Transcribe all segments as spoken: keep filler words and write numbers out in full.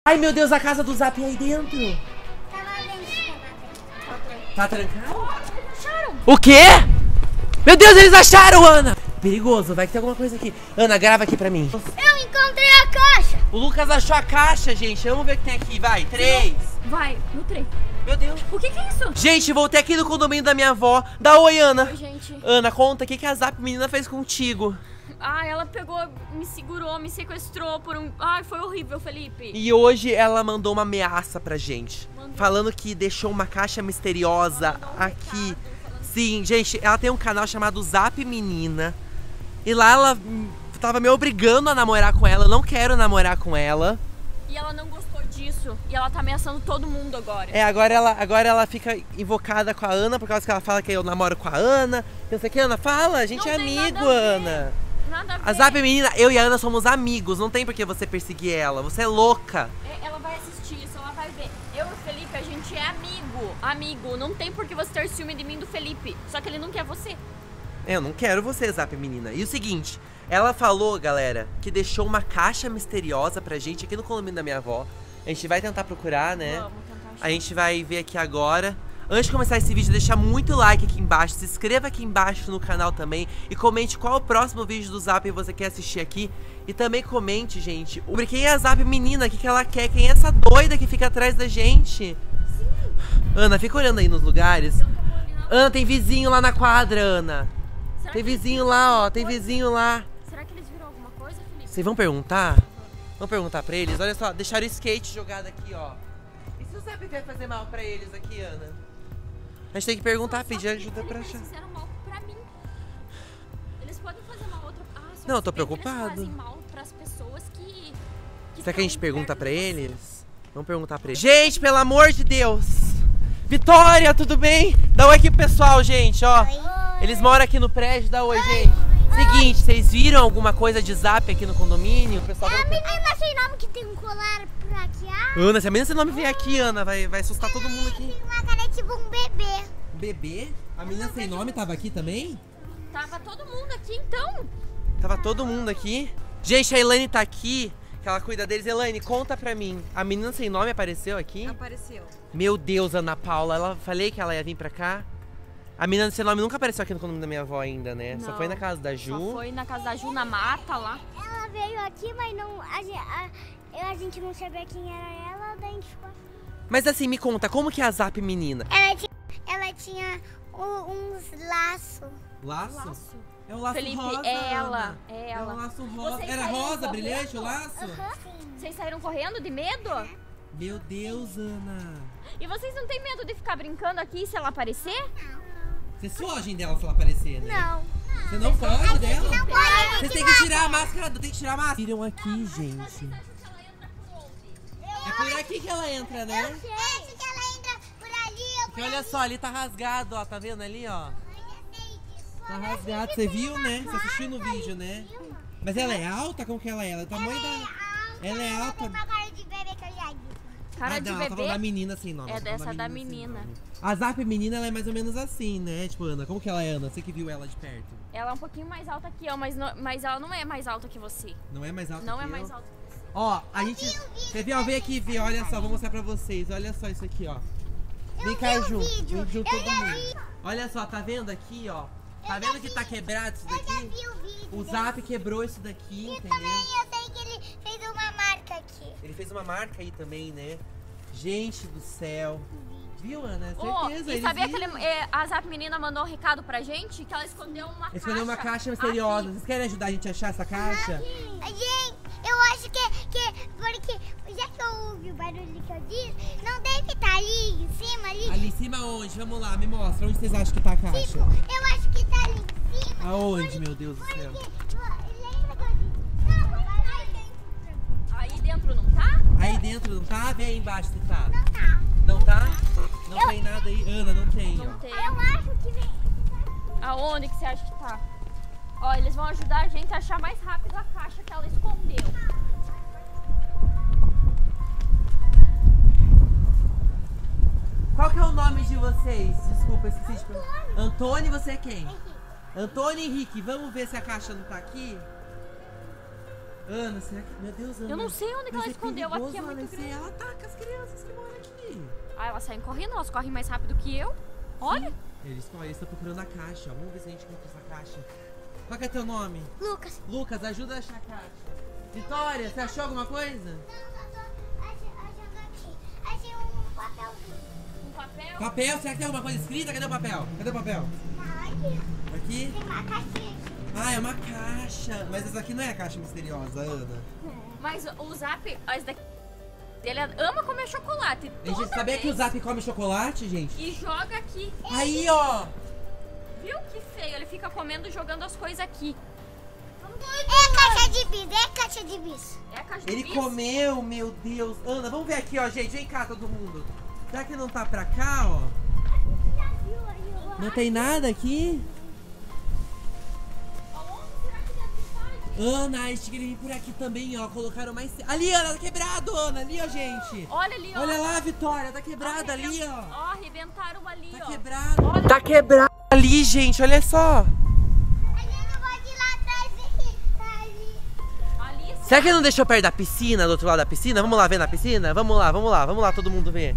Ai, meu Deus, a casa do Zap é aí dentro. Tava dentro, tava dentro. Tá trancado? Acharam? O quê? Meu Deus, eles acharam, Ana! Perigoso, vai que tem alguma coisa aqui. Ana, grava aqui pra mim. Eu encontrei a caixa. O Lucas achou a caixa, gente. Vamos ver o que tem aqui, vai. Três. Vai, no trem. Meu Deus. O que que é isso? Gente, voltei aqui no condomínio da minha avó. Dá oi, Ana. Oi, gente. Ana, conta, o que, que a Zap menina fez contigo? Ah, ela pegou, me segurou, me sequestrou por um... Ai, foi horrível, Felipe. E hoje ela mandou uma ameaça pra gente. Mandou. Falando que deixou uma caixa misteriosa Mandou um aqui. recado, falando- Sim, gente, ela tem um canal chamado Zap Menina. E lá ela hum, tava me obrigando a namorar com ela. Eu não quero namorar com ela. E ela não gostou disso. E ela tá ameaçando todo mundo agora. É, agora ela, agora ela fica invocada com a Ana por causa que ela fala que eu namoro com a Ana. Pensa que, Ana, fala, a gente Não é tem amigo, nada a ver. Ana. Nada a ver. A Zap Menina, eu e a Ana somos amigos. Não tem por que você perseguir ela. Você é louca. É, ela vai assistir isso, ela vai ver. Eu e o Felipe, a gente é amigo. Amigo. Não tem por que você ter ciúme de mim e do Felipe. Só que ele não quer você. É, eu não quero você, Zap Menina. E o seguinte, ela falou, galera, que deixou uma caixa misteriosa pra gente aqui no condomínio da minha avó. A gente vai tentar procurar, né? Vamos tentar achar. A gente vai ver aqui agora. Antes de começar esse vídeo, deixa muito like aqui embaixo. Se inscreva aqui embaixo no canal também. E comente qual é o próximo vídeo do Zap que você quer assistir aqui. E também comente, gente, sobre quem é a Zap Menina, o que, que ela quer. Quem é essa doida que fica atrás da gente. Sim. Ana, fica olhando aí nos lugares. Eu tô olhando. Ana, tem vizinho lá na quadra, Ana. Será Tem que eles vizinho viram lá, ó. alguma Tem coisa? vizinho lá. Será que eles viram alguma coisa, Felipe? Vocês vão perguntar? Vamos perguntar pra eles? Olha só, deixaram o skate jogado aqui, ó. E se o Zap vier fazer mal pra eles aqui, Ana? A gente tem que perguntar, pedir ajuda pra achar. Eles fizeram mal pra mim. Eles podem fazer mal outra... Ah, só Não, eu que tô se bem que preocupado. Eles fazem mal pras pessoas que... que Será que a gente estão pergunta perto pra de você. eles? Vamos perguntar pra eles. Gente, pelo amor de Deus! Vitória, tudo bem? Dá um oi aqui pro pessoal, gente, ó. Eles moram aqui no prédio, dá oi, gente. Seguinte, vocês viram alguma coisa de Zap aqui no condomínio? O pessoal... É a menina sem nome que tem um colar pra aqui. Ah, Ana, se a menina sem nome vier aqui, Ana, vai, vai assustar todo mundo aqui. tem uma cara tipo um bebê. Bebê? A menina sem nome tava aqui também? Tava todo mundo aqui, então. Tava todo mundo aqui. Gente, a Elaine tá aqui, que ela cuida deles. Elaine, conta pra mim. A menina sem nome apareceu aqui? Apareceu. Meu Deus, Ana Paula, ela falei que ela ia vir pra cá. A menina sem nome nunca apareceu aqui no condomínio da minha avó ainda, né? Só Não, foi na casa da Ju. Só foi na casa da Ju, na mata lá. Ela veio aqui, mas não, a, gen- a, a gente não sabia quem era ela, daí a gente ficou... Mas assim, me conta, como que é a Zap Menina? Ela tinha, ela tinha u- uns laços. Laço? Laço. É o laço Felipe, rosa, é ela, Ana. é ela. É o laço rosa. Vocês Era saíram rosa, correndo? brilhante o laço? Vocês saíram correndo de medo? Meu Deus, Ana. E vocês não têm medo de ficar brincando aqui se ela aparecer? Vocês fogem dela se ela aparecer, né? Não. Você não foge dela? Não pode, Vocês têm que tirar a máscara, tem que tirar a máscara. Viram aqui, gente. É por aqui que ela entra, né? Acho que ela entra por ali, eu Porque olha só, ali tá rasgado, ó. Tá vendo ali, ó? Tá rasgado. Você viu, né? Você assistiu no vídeo, né? Mas ela é alta? Como que ela é? Ela é o tamanho da... Ela é alta. Uma cara de bebê que eu já vi. Cara Ah, de não, ela tá falando bebê? da menina sem nome. É ela tá falando dessa da sem menina. nome. A Zap Menina, ela é mais ou menos assim, né? Tipo, Ana, como que ela é, Ana? Você que viu ela de perto. Ela é um pouquinho mais alta que eu, mas, não- mas ela não é mais alta que você. Não é mais alta Não que é eu? mais alta que você. Ó, a gente... Você viu? Ó, vem aqui ver, olha só, vou mostrar pra vocês. Olha só isso aqui, ó. Vem cá vi o junto, vídeo, vem junto eu todo já mundo. vi. Olha só, tá vendo aqui, ó? Tá Eu vendo já que vi. tá quebrado isso Eu já daqui? vi o vídeo. O Zap quebrou isso daqui, E entendeu? também eu sei que ele fez uma marca aqui. Ele fez uma marca aí também, né? Gente do céu. Viu, Ana? Oh, Certeza, e eles sabia que viram. ele, é, a Zap Menina mandou um recado pra gente que ela escondeu uma Eles caixa. escolheram uma caixa misteriosa. aqui. Vocês querem ajudar a gente a achar essa caixa? Gente, eu acho que, que porque já que eu ouvi o barulho que eu disse, não deve estar ali em cima, ali. Ali em cima onde? Vamos lá, me mostra. Onde vocês acham que tá a caixa? Tipo, eu acho que tá ali em cima. Aonde, meu Deus do Porque, céu? lembra que eu disse? Não, vai lá dentro. Aí dentro não tá? Aí dentro não tá? Vem aí embaixo se tá. Não tá. Não tá? Não tem nada aí? Ana, não tem, Não ó. tem. Eu acho que vem. Aonde que você acha que tá? Ó, eles vão ajudar a gente a achar mais rápido a caixa que ela escondeu. Qual que é o nome de vocês? Desculpa, esqueci de perguntar. Antônio, você é quem? Antônio e Henrique, vamos ver se a caixa não tá aqui? Ana, será que... Meu Deus, Ana. Eu não sei onde que mas ela é escondeu. perigoso, Aqui é Ana, muito se grande. ela ataca as crianças que moram aqui. Ah, elas saem correndo, elas correm mais rápido que eu. Olha. Eles estão procurando a caixa. Vamos ver se a gente encontra essa caixa. Qual que é teu nome? Lucas. Lucas, ajuda a achar a caixa. Vitória, você achou alguma coisa? Não, eu tô achando aqui. Achei um papelzinho. Um papel. Papel, será que tem alguma coisa escrita? Cadê o papel? Cadê o papel? Tá aqui. Aqui? Tem uma caixinha aqui. Ah, é uma caixa. Mas essa aqui não é a caixa misteriosa, Ana. Mas o Zap, esse daqui, ele ama comer chocolate. A gente Toda sabia vez. que o Zap come chocolate, gente? E joga aqui. Aí, ó. Viu que feio? Ele fica comendo e jogando as coisas aqui. É caixa de bis, é caixa de bis. É a caixa de Ele bis. comeu, meu Deus. Ana, vamos ver aqui, ó, gente. Vem cá, todo mundo. Será que não tá pra cá, ó? Já viu aí, ó? Não tem nada aqui? Aonde será que deve estar? Ana, acho que ele vem por aqui também, ó. Colocaram mais... Ali, Ana, tá quebrado, Ana. Ali, ó, gente. Olha ali, ó. Olha lá, Vitória. Tá quebrado ali, ó. Ó, arrebentaram ali, Tá ó. quebrado. Olha. Tá quebrado ali, gente. Olha só. A gente não pode ir lá atrás daqui. Tá ali. Ali, Será que não deixou perto da piscina, do outro lado da piscina? Vamos lá ver na piscina? Vamos lá, vamos lá. Vamos lá, todo mundo ver.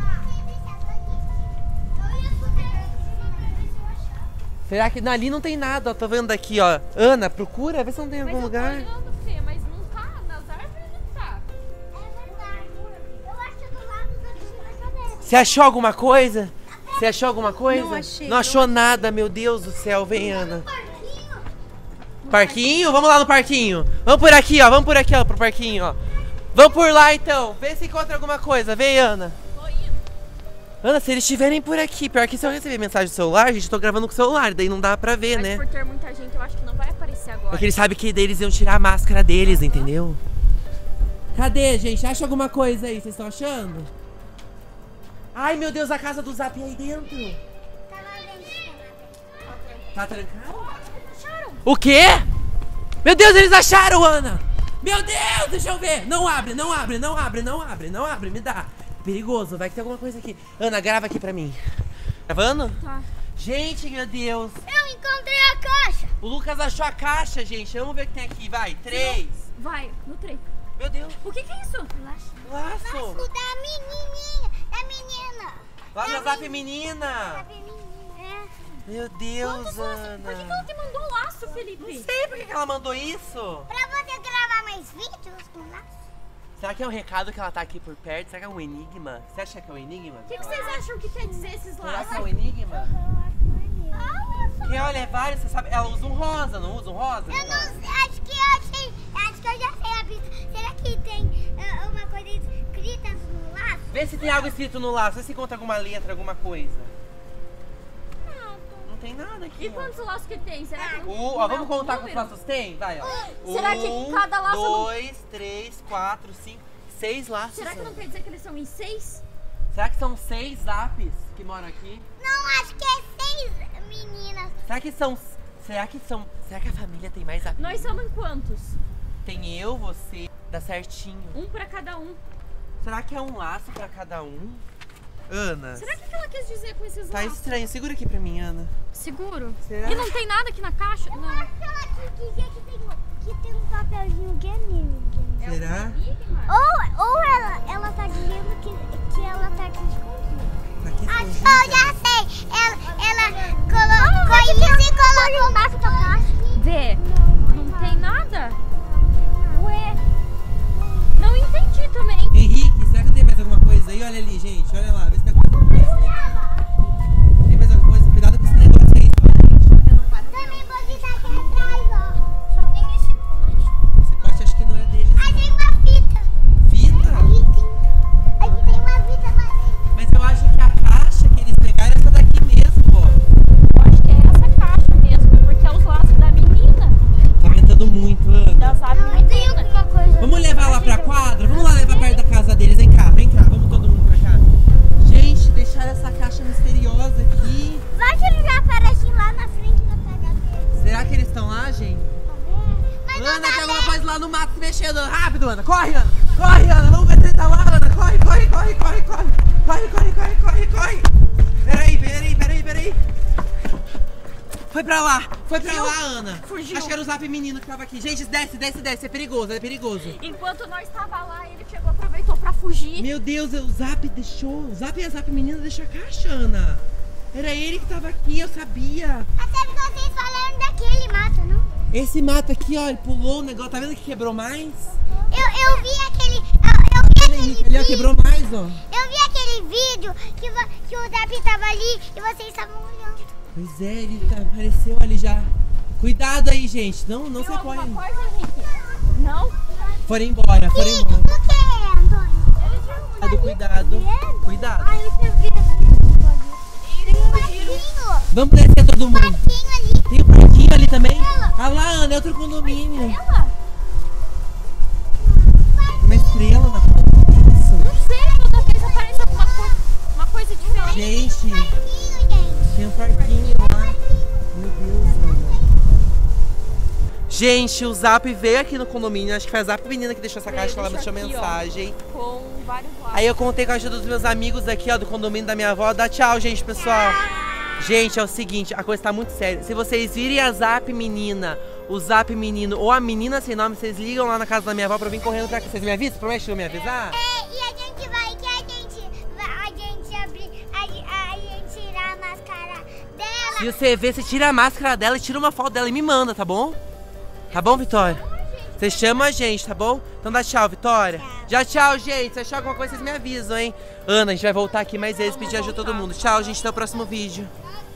Será que não, ali não tem nada, ó. Tô vendo aqui, ó. Ana, procura, vê se não tem em mas algum eu tô lugar. olhando, Fê, mas não tá. Nas árvores não tá. É verdade. Eu acho que do lado da piscina cadê? Você achou alguma coisa? Você achou alguma coisa? Não achei, Não achou nada, meu Deus do céu. Vem, Ana. Parquinho. Parquinho? Vamos lá no parquinho. Vamos por aqui, ó. Vamos por aqui, ó, pro parquinho, ó. Vamos por lá, então. Vê se encontra alguma coisa. Vem, Ana. Tô indo. Ana, se eles estiverem por aqui, pior que se eu receber mensagem do celular, gente, eu tô gravando com o celular, daí não dá pra ver, Mas né? por ter muita gente, eu acho que não vai aparecer agora. Porque eles sabem que deles iam tirar a máscara deles, entendeu? Cadê, gente? Acha alguma coisa aí? Vocês estão achando? Ai, meu Deus, a casa do Zap é aí dentro. Tava vendo. Tá trancado? Acharam? O quê? Meu Deus, eles acharam, Ana! Meu Deus, deixa eu ver! Não abre, não abre, não abre, não abre, não abre, me dá. Perigoso, vai que tem alguma coisa aqui. Ana, grava aqui pra mim. Gravando? Tá. Gente, meu Deus. Eu encontrei a caixa. O Lucas achou a caixa, gente. Vamos ver o que tem aqui, vai. Três. Vai, no trem. Meu Deus. O que que é isso? Laço. Laço. Laço da menininha. Da menina. Lá no Zap Da menina. menininha. É. Meu Deus, Quantos laços? Por que que ela Ana. te mandou um laço, Felipe? Não sei por que que ela mandou isso. Pra você gravar mais vídeos com laço. Será que é um recado que ela tá aqui por perto? Será que é um enigma? Você acha que é um enigma? O que, que vocês acham que quer dizer esses Será laços? que é um enigma? Ah, Que olha, é vários, você sabe. Ela usa um rosa, não usa um rosa? eu não sei, acho que eu achei, acho que eu já sei a pista. Será que tem ah, uma coisa escrita no laço? Vê se tem algo escrito no laço, vê se encontra alguma letra, alguma coisa. Não tem nada aqui. E ó. quantos laços que tem? Será que não, Uh, não ó, é vamos um contar quantos número? laços tem? Vai, ó. Será que um, cada laço não- dois, três, quatro, cinco, seis laços. Será que não Ana. quer dizer que eles são em seis? Será que são seis zaps que moram aqui? Não, acho que é seis meninas. Será que são. Será que são. Será que a família tem mais amigos? Nós somos em quantos? Tem eu, você, dá certinho. Um pra cada um. Será que é um laço pra cada um? Ana. Será que, que ela quis dizer com esses Tá laços? estranho, segura aqui pra mim, Ana. Seguro. Será? E não tem nada aqui na caixa? Não. Acho que ela quis dizer que tem, que tem um papelzinho que é meu. É Será? um enigma? Ou, ou ela, ela tá dizendo que, que ela tá aqui escondida. Tá aqui Acho que escondida. eu já sei. Ela, ela colocou isso e colocou embaixo da caixa. Vê. Não tem nada? Ué. Não entendi também. Henrique, será que tem mais alguma coisa aí? Olha ali, gente. Olha lá, vê se tem alguma coisa. Tem mais alguma coisa? Cuidado com esse negócio aí. Também vou gritar aqui atrás, ó. Só tem esse pote. Esse pote acho que não é deles. Aí tem uma fita. Fita? Aqui tem uma fita, mas... Mas eu acho que a caixa que eles pegaram é essa daqui mesmo, ó. Eu acho que é essa caixa mesmo, porque é os laços da menina. Tá ventando muito, Ana. Da Zap Não, tem menina. alguma coisa. Vamos levar lá pra quadra? Vamos lá levar perto da casa deles. Vem cá, vem cá. Vamos todo mundo pra cá. Gente, deixaram essa caixa misteriosa aqui. Vai que ele já aparece lá na frente da casa dele. Será que eles estão lá, gente? Mas não Ana, dá tem alguma pra- coisa lá no mato se mexendo. Rápido, Ana. Corre, Ana. Corre, Ana. Vamos ver se ele tá lá, Ana. Corre, corre, corre, corre, corre. Corre, corre, corre, corre, corre. Peraí, peraí, peraí, peraí. Foi pra lá. Foi pra lá, Ana. Fugiu. Acho que era o Zap menino que tava aqui. Gente, desce, desce, desce. É perigoso, é perigoso. Enquanto nós tava lá, ele chegou, aproveitou pra fugir. Meu Deus, o Zap deixou. O Zap e a Zap menina deixou a caixa, Ana. Era ele que tava aqui, eu sabia. Até porque vocês falaram daquele mato, não? Esse mato aqui, ó, ele pulou o negócio. Tá vendo que quebrou mais? Eu, eu vi aquele. Eu, eu vi aquele Ele, ele ó, vídeo. quebrou mais, ó. Eu vi aquele vídeo que, vo- que o Zap tava ali e vocês estavam olhando. Pois é, ele tá, apareceu ali já. Cuidado aí, gente. Não, não se Viu alguma apoiem. coisa, Henrique? Não? Foram embora, foram Ih, embora. o que, Antônio? Cuidado, cuidado. Cuidado. Ai, eu quero ver. Tem um parquinho. Vamos descer todo mundo. Parquinho ali. Tem um parquinho ali também. Ah lá, Ana, é outro condomínio. Ela? Uma estrela na ponta. Isso. Não sei, toda vez aparece alguma coisa, uma coisa diferente. Gente, Parquinho, gente. tem um parquinho lá. Meu Deus, Ana. Gente, o Zap veio aqui no condomínio. Acho que foi a Zap menina que deixou essa Veio, caixa, que ela deixou deixou aqui, ó. mensagem. Com vários lados. Aí eu contei com a ajuda dos meus amigos aqui, ó, do condomínio da minha avó. Dá tchau, gente, pessoal. Gente, é o seguinte, a coisa tá muito séria. Se vocês virem a Zap menina, o Zap menino ou a menina sem nome, vocês ligam lá na casa da minha avó pra eu vir correndo pra cá. Vocês me avisam? Promete que eu me avisar? É, e a gente vai, que a gente vai, a gente abrir, a, ge- a gente tirar a máscara dela. Se você ver, você tira a máscara dela e tira uma foto dela e me manda, tá bom? Tá bom, Vitória? Você chama a gente, tá bom? Então dá tchau, Vitória. Já tchau, gente. Se achar alguma coisa, vocês me avisam, hein? Ana, a gente vai voltar aqui mais vezes, pedir ajuda a todo mundo. Tchau, gente. Até o próximo vídeo.